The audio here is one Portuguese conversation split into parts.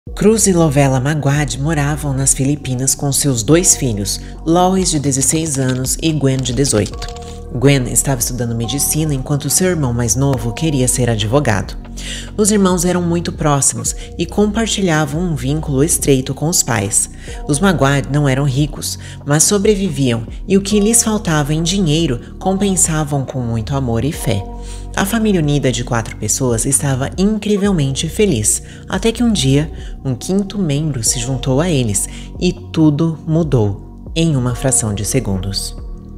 Cruz e Lovella Maguad moravam nas Filipinas com seus dois filhos, Lois, de 16 anos, e Gwen, de 18. Gwen estava estudando medicina enquanto seu irmão mais novo queria ser advogado. Os irmãos eram muito próximos e compartilhavam um vínculo estreito com os pais. Os Maguad não eram ricos, mas sobreviviam e o que lhes faltava em dinheiro compensavam com muito amor e fé. A família unida de 4 pessoas estava incrivelmente feliz, até que um dia, um quinto membro se juntou a eles e tudo mudou em uma fração de segundos.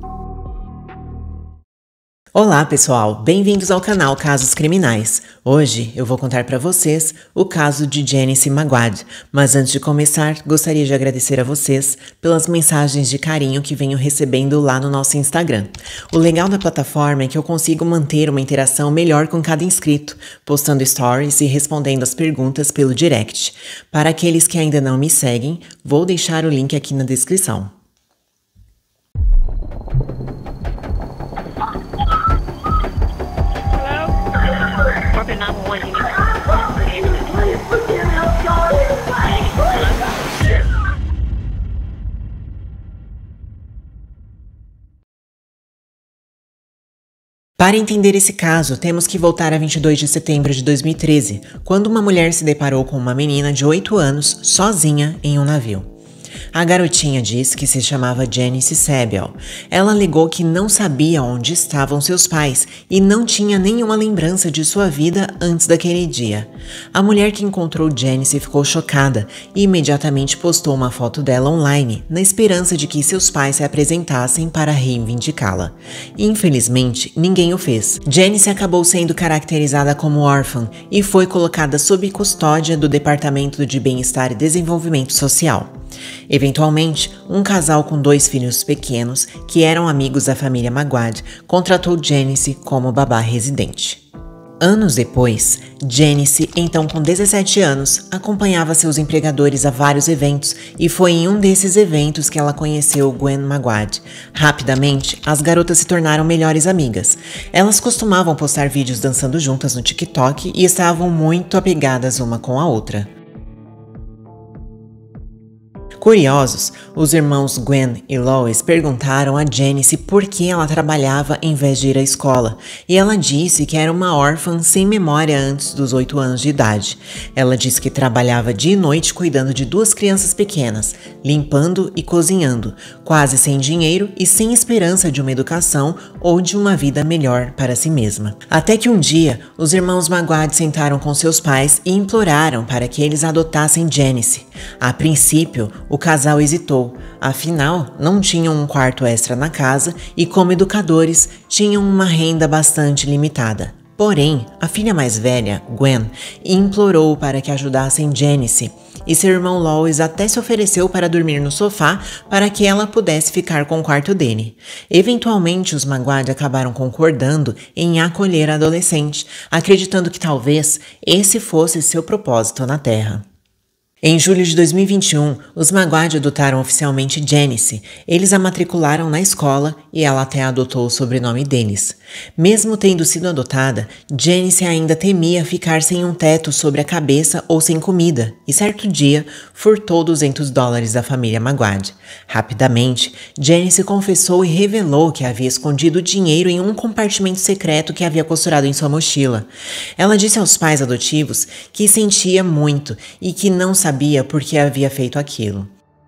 Olá pessoal, bem-vindos ao canal Casos Criminais. Hoje eu vou contar para vocês o caso de Janice Maguad, mas antes de começar, gostaria de agradecer a vocês pelas mensagens de carinho que venho recebendo lá no nosso Instagram. O legal da plataforma é que eu consigo manter uma interação melhor com cada inscrito, postando stories e respondendo as perguntas pelo direct. Para aqueles que ainda não me seguem, vou deixar o link aqui na descrição. Para entender esse caso, temos que voltar a 22 de setembro de 2013, quando uma mulher se deparou com uma menina de 8 anos sozinha em um navio. A garotinha disse que se chamava Janice Sabiel. Ela alegou que não sabia onde estavam seus pais e não tinha nenhuma lembrança de sua vida antes daquele dia. A mulher que encontrou Janice ficou chocada e imediatamente postou uma foto dela online, na esperança de que seus pais se apresentassem para reivindicá-la. Infelizmente, ninguém o fez. Janice acabou sendo caracterizada como órfã e foi colocada sob custódia do Departamento de Bem-Estar e Desenvolvimento Social. Eventualmente, um casal com 2 filhos pequenos, que eram amigos da família Maguad, contratou Janice como babá residente. Anos depois, Janice, então com 17 anos, acompanhava seus empregadores a vários eventos e foi em um desses eventos que ela conheceu Gwen Maguad. Rapidamente, as garotas se tornaram melhores amigas. Elas costumavam postar vídeos dançando juntas no TikTok e estavam muito apegadas uma com a outra. Curiosos, os irmãos Gwen e Lois perguntaram a Janice por que ela trabalhava em vez de ir à escola, e ela disse que era uma órfã sem memória antes dos 8 anos de idade. Ela disse que trabalhava dia e noite cuidando de 2 crianças pequenas, limpando e cozinhando, quase sem dinheiro e sem esperança de uma educação ou de uma vida melhor para si mesma. Até que um dia, os irmãos Maguad sentaram com seus pais e imploraram para que eles adotassem Janice. A princípio, o casal hesitou, afinal, não tinham um quarto extra na casa e, como educadores, tinham uma renda bastante limitada. Porém, a filha mais velha, Gwen, implorou para que ajudassem Janice, e seu irmão Lois até se ofereceu para dormir no sofá para que ela pudesse ficar com o quarto dele. Eventualmente, os Maguad acabaram concordando em acolher a adolescente, acreditando que talvez esse fosse seu propósito na Terra. Em julho de 2021, os Maguad adotaram oficialmente Janice. Eles a matricularam na escola e ela até adotou o sobrenome deles. Mesmo tendo sido adotada, Janice ainda temia ficar sem um teto sobre a cabeça ou sem comida, e certo dia furtou $200 da família Maguad. Rapidamente, Janice confessou e revelou que havia escondido dinheiro em um compartimento secreto que havia costurado em sua mochila. Ela disse aos pais adotivos que sentia muito e que não sabia por que havia feito aquilo.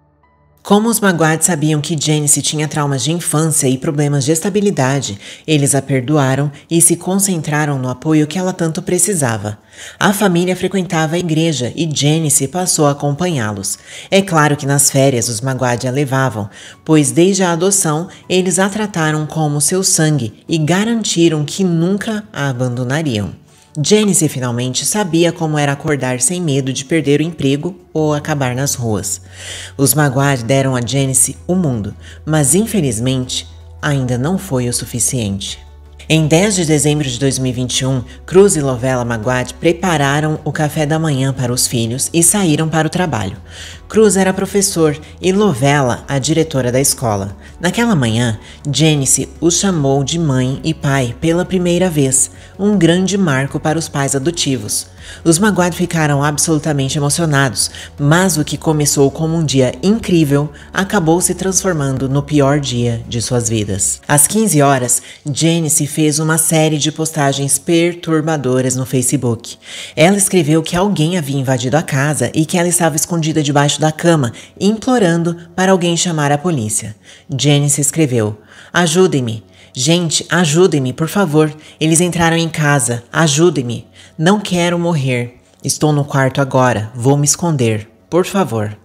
Como os Maguad sabiam que Janice tinha traumas de infância e problemas de estabilidade, eles a perdoaram e se concentraram no apoio que ela tanto precisava. A família frequentava a igreja e Janice passou a acompanhá-los. É claro que nas férias os Maguad a levavam, pois desde a adoção eles a trataram como seu sangue e garantiram que nunca a abandonariam. Janice finalmente sabia como era acordar sem medo de perder o emprego ou acabar nas ruas. Os Maguad deram a Janice o mundo, mas infelizmente ainda não foi o suficiente. Em 10 de dezembro de 2021, Cruz e Lovella Maguad prepararam o café da manhã para os filhos e saíram para o trabalho. Cruz era professor e Lovella a diretora da escola. Naquela manhã, Janice os chamou de mãe e pai pela primeira vez, um grande marco para os pais adotivos. Os Maguad ficaram absolutamente emocionados, mas o que começou como um dia incrível acabou se transformando no pior dia de suas vidas. Às 15 horas, Janice fez uma série de postagens perturbadoras no Facebook. Ela escreveu que alguém havia invadido a casa e que ela estava escondida debaixo da cama, implorando para alguém chamar a polícia. Janice escreveu: "Ajudem-me. Gente, ajudem-me, por favor. Eles entraram em casa. Ajudem-me. Não quero morrer. Estou no quarto agora. Vou me esconder. Por favor."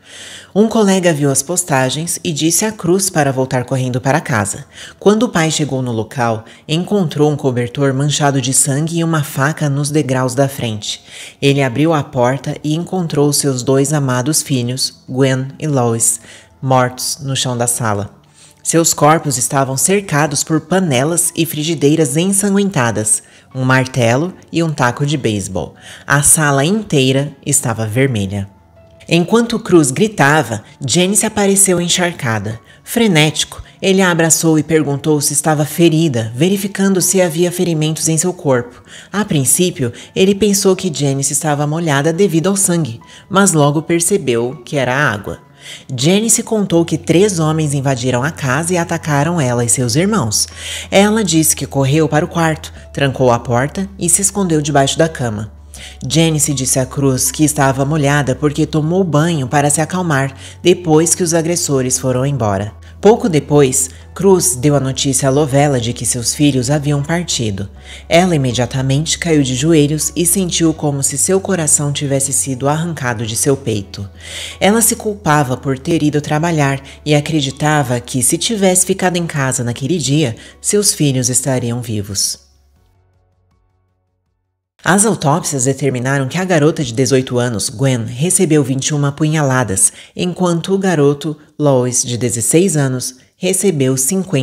Um colega viu as postagens e disse a Cruz para voltar correndo para casa. Quando o pai chegou no local, encontrou um cobertor manchado de sangue e uma faca nos degraus da frente. Ele abriu a porta e encontrou seus 2 amados filhos, Gwen e Lois, mortos no chão da sala. Seus corpos estavam cercados por panelas e frigideiras ensanguentadas, um martelo e um taco de beisebol. A sala inteira estava vermelha. Enquanto Cruz gritava, Janice apareceu encharcada. Frenético, ele a abraçou e perguntou se estava ferida, verificando se havia ferimentos em seu corpo. A princípio, ele pensou que Janice estava molhada devido ao sangue, mas logo percebeu que era água. Janice contou que 3 homens invadiram a casa e atacaram ela e seus irmãos. Ela disse que correu para o quarto, trancou a porta e se escondeu debaixo da cama. Janice disse a Cruz que estava molhada porque tomou banho para se acalmar depois que os agressores foram embora. Pouco depois, Cruz deu a notícia a Lovella de que seus filhos haviam partido. Ela imediatamente caiu de joelhos e sentiu como se seu coração tivesse sido arrancado de seu peito. Ela se culpava por ter ido trabalhar e acreditava que, se tivesse ficado em casa naquele dia, seus filhos estariam vivos. As autópsias determinaram que a garota de 18 anos, Gwen, recebeu 21 apunhaladas, enquanto o garoto, Lois, de 16 anos, recebeu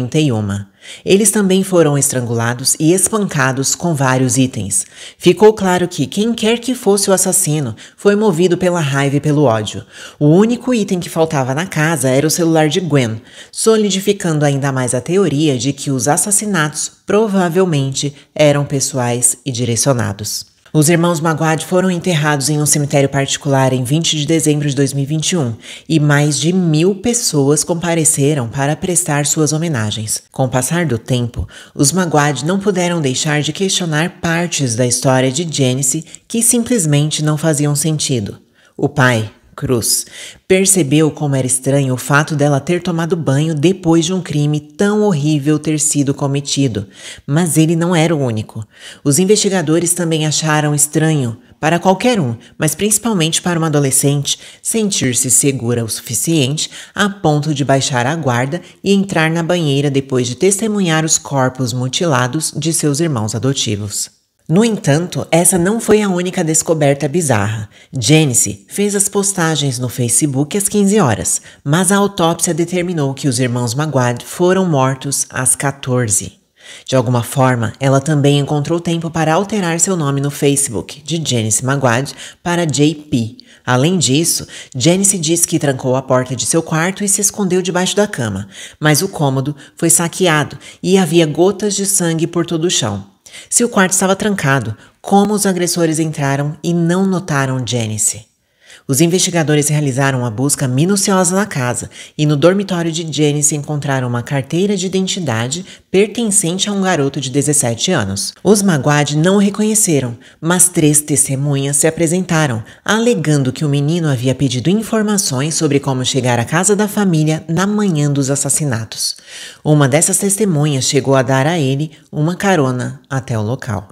51. Eles também foram estrangulados e espancados com vários itens. Ficou claro que quem quer que fosse o assassino foi movido pela raiva e pelo ódio. O único item que faltava na casa era o celular de Gwen, solidificando ainda mais a teoria de que os assassinatos provavelmente eram pessoais e direcionados. Os irmãos Maguad foram enterrados em um cemitério particular em 20 de dezembro de 2021 e mais de 1000 pessoas compareceram para prestar suas homenagens. Com o passar do tempo, os Maguad não puderam deixar de questionar partes da história de Janice que simplesmente não faziam sentido. O pai, Cruz, percebeu como era estranho o fato dela ter tomado banho depois de um crime tão horrível ter sido cometido, mas ele não era o único. Os investigadores também acharam estranho, para qualquer um, mas principalmente para uma adolescente, sentir-se segura o suficiente a ponto de baixar a guarda e entrar na banheira depois de testemunhar os corpos mutilados de seus irmãos adotivos. No entanto, essa não foi a única descoberta bizarra. Janice fez as postagens no Facebook às 15 horas, mas a autópsia determinou que os irmãos Maguad foram mortos às 14. De alguma forma, ela também encontrou tempo para alterar seu nome no Facebook, de Janice Maguad, para JP. Além disso, Janice disse que trancou a porta de seu quarto e se escondeu debaixo da cama, mas o cômodo foi saqueado e havia gotas de sangue por todo o chão. Se o quarto estava trancado, como os agressores entraram e não notaram Janice? Os investigadores realizaram uma busca minuciosa na casa e no dormitório de Janice encontraram uma carteira de identidade pertencente a um garoto de 17 anos. Os Maguad não o reconheceram, mas 3 testemunhas se apresentaram, alegando que o menino havia pedido informações sobre como chegar à casa da família na manhã dos assassinatos. Uma dessas testemunhas chegou a dar a ele uma carona até o local.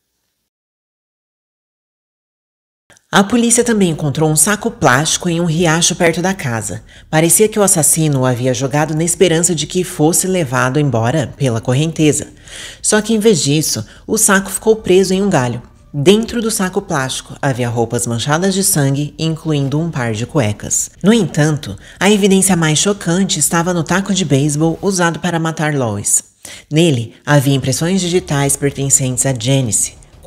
A polícia também encontrou um saco plástico em um riacho perto da casa. Parecia que o assassino o havia jogado na esperança de que fosse levado embora pela correnteza. Só que em vez disso, o saco ficou preso em um galho. Dentro do saco plástico havia roupas manchadas de sangue, incluindo um par de cuecas. No entanto, a evidência mais chocante estava no taco de beisebol usado para matar Lois. Nele havia impressões digitais pertencentes a Janice,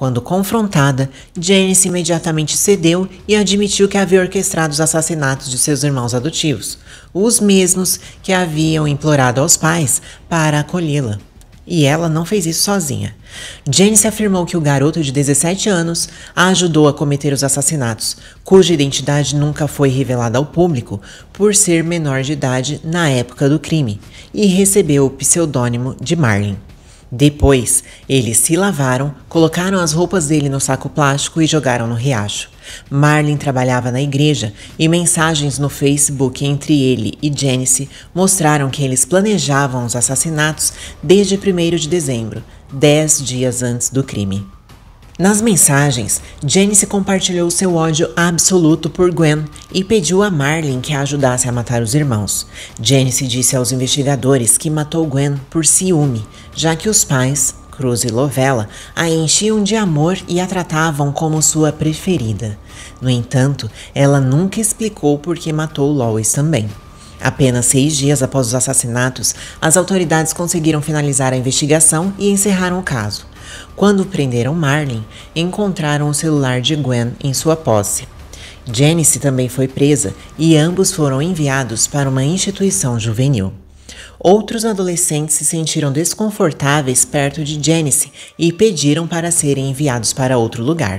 Quando confrontada, Janice imediatamente cedeu e admitiu que havia orquestrado os assassinatos de seus irmãos adotivos, os mesmos que haviam implorado aos pais para acolhê-la. E ela não fez isso sozinha. Janice afirmou que o garoto de 17 anos a ajudou a cometer os assassinatos, cuja identidade nunca foi revelada ao público por ser menor de idade na época do crime, e recebeu o pseudônimo de Marlin. Depois, eles se lavaram, colocaram as roupas dele no saco plástico e jogaram no riacho. Marlin trabalhava na igreja e mensagens no Facebook entre ele e Janice mostraram que eles planejavam os assassinatos desde 1º de dezembro, 10 dias antes do crime. Nas mensagens, Janice compartilhou seu ódio absoluto por Gwen e pediu a Marlin que a ajudasse a matar os irmãos. Janice disse aos investigadores que matou Gwen por ciúme, já que os pais, Cruz e Lovella, a enchiam de amor e a tratavam como sua preferida. No entanto, ela nunca explicou por que matou Lois também. Apenas 6 dias após os assassinatos, as autoridades conseguiram finalizar a investigação e encerraram o caso. Quando prenderam Marlin, encontraram o celular de Gwen em sua posse. Janice também foi presa e ambos foram enviados para uma instituição juvenil. Outros adolescentes se sentiram desconfortáveis perto de Janice e pediram para serem enviados para outro lugar.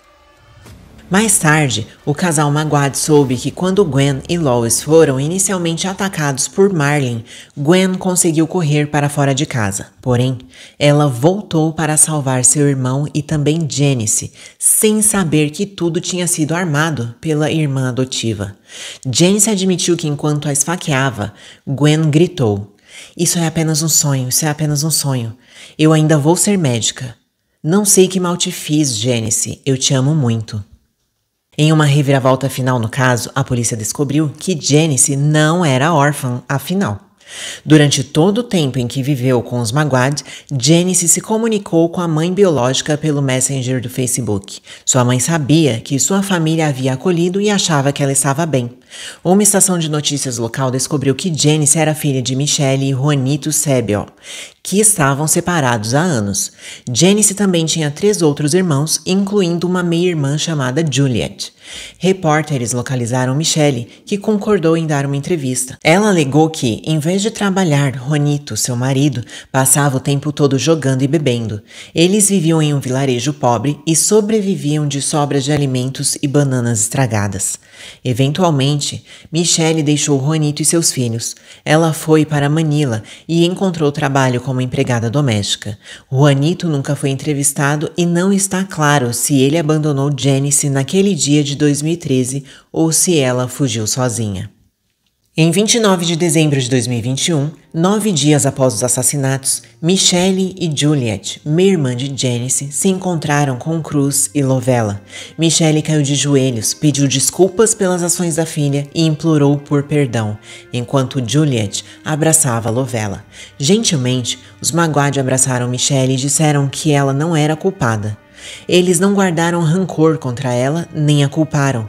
Mais tarde, o casal Maguad soube que quando Gwen e Lois foram inicialmente atacados por Marlin, Gwen conseguiu correr para fora de casa. Porém, ela voltou para salvar seu irmão e também Janice, sem saber que tudo tinha sido armado pela irmã adotiva. Janice admitiu que enquanto a esfaqueava, Gwen gritou: "Isso é apenas um sonho, isso é apenas um sonho. Eu ainda vou ser médica. Não sei que mal te fiz, Janice, eu te amo muito." Em uma reviravolta final no caso, a polícia descobriu que Janice não era órfã, afinal. Durante todo o tempo em que viveu com os Maguad, Janice se comunicou com a mãe biológica pelo Messenger do Facebook. Sua mãe sabia que sua família a havia acolhido e achava que ela estava bem. Uma estação de notícias local descobriu que Janice era filha de Michelle e Juanito Sebel, que estavam separados há anos. Janice também tinha 3 outros irmãos, incluindo uma meia-irmã chamada Juliet. Repórteres localizaram Michelle, que concordou em dar uma entrevista. Ela alegou que, em vez de trabalhar, Juanito, seu marido, passava o tempo todo jogando e bebendo. Eles viviam em um vilarejo pobre e sobreviviam de sobras de alimentos e bananas estragadas. Eventualmente, Michelle deixou Juanito e seus filhos. Ela foi para Manila e encontrou trabalho como empregada doméstica. Juanito nunca foi entrevistado e não está claro se ele abandonou Janice naquele dia de 2013 ou se ela fugiu sozinha. Em 29 de dezembro de 2021, 9 dias após os assassinatos, Michelle e Juliet, meia-irmã de Janice, se encontraram com Cruz e Lovella. Michelle caiu de joelhos, pediu desculpas pelas ações da filha e implorou por perdão, enquanto Juliet abraçava Lovella. Gentilmente, os Maguad abraçaram Michelle e disseram que ela não era culpada. Eles não guardaram rancor contra ela, nem a culparam.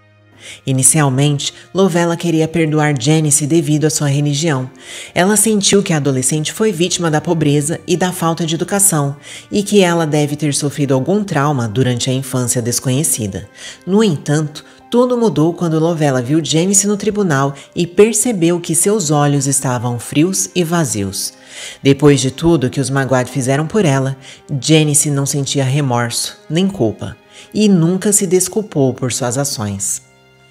Inicialmente, Lovella queria perdoar Janice devido à sua religião. Ela sentiu que a adolescente foi vítima da pobreza e da falta de educação e que ela deve ter sofrido algum trauma durante a infância desconhecida. No entanto, tudo mudou quando Lovella viu Janice no tribunal e percebeu que seus olhos estavam frios e vazios. Depois de tudo que os Maguad fizeram por ela, Janice não sentia remorso nem culpa e nunca se desculpou por suas ações.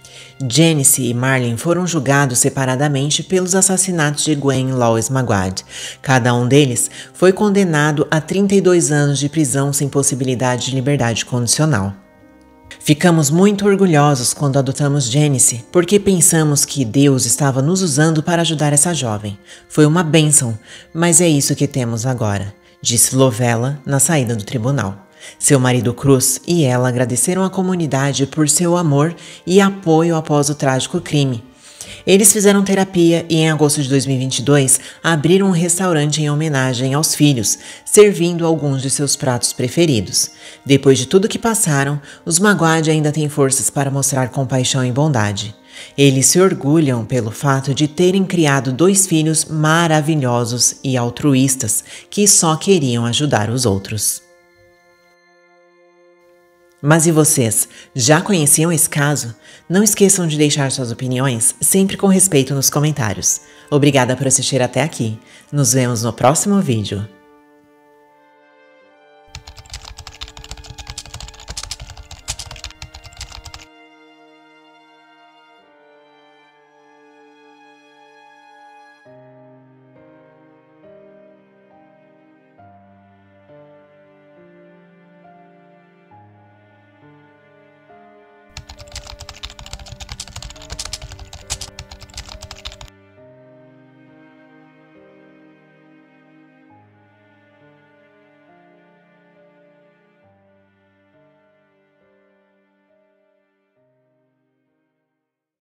Janice e Marlin foram julgados separadamente pelos assassinatos de Gwen e Lois Maguad. Cada um deles foi condenado a 32 anos de prisão sem possibilidade de liberdade condicional. Ficamos muito orgulhosos quando adotamos Janice, porque pensamos que Deus estava nos usando para ajudar essa jovem. Foi uma bênção, mas é isso que temos agora, disse Lovella na saída do tribunal. Seu marido Cruz e ela agradeceram à comunidade por seu amor e apoio após o trágico crime. Eles fizeram terapia e, em agosto de 2022, abriram um restaurante em homenagem aos filhos, servindo alguns de seus pratos preferidos. Depois de tudo que passaram, os Maguad ainda têm forças para mostrar compaixão e bondade. Eles se orgulham pelo fato de terem criado 2 filhos maravilhosos e altruístas que só queriam ajudar os outros. Mas e vocês, já conheciam esse caso? Não esqueçam de deixar suas opiniões, sempre com respeito nos comentários. Obrigada por assistir até aqui. Nos vemos no próximo vídeo.